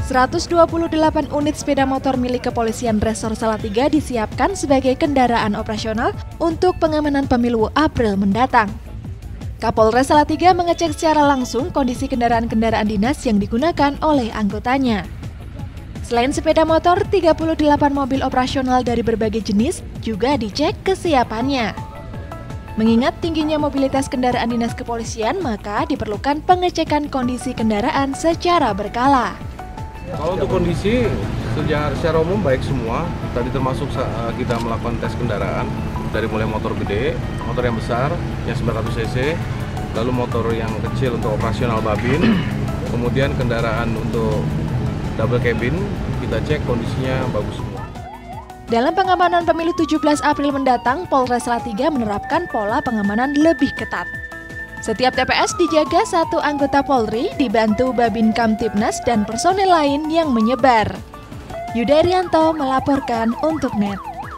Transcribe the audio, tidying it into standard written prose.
128 unit sepeda motor milik Kepolisian Resor Salatiga disiapkan sebagai kendaraan operasional untuk pengamanan pemilu April mendatang. Kapolres Salatiga mengecek secara langsung kondisi kendaraan-kendaraan dinas yang digunakan oleh anggotanya. Selain sepeda motor, 38 mobil operasional dari berbagai jenis juga dicek kesiapannya. Mengingat tingginya mobilitas kendaraan dinas kepolisian, maka diperlukan pengecekan kondisi kendaraan secara berkala. Kalau untuk kondisi secara umum baik semua, tadi termasuk kita melakukan tes kendaraan dari mulai motor gede, motor yang besar yang 900 cc, lalu motor yang kecil untuk operasional babin, kemudian kendaraan untuk double cabin, kita cek kondisinya bagus semua. Dalam pengamanan pemilu 17 April mendatang, Polres Salatiga menerapkan pola pengamanan lebih ketat. Setiap TPS dijaga satu anggota Polri, dibantu Babin Kamtibnas dan personel lain yang menyebar. Yuda Rianto melaporkan untuk NET.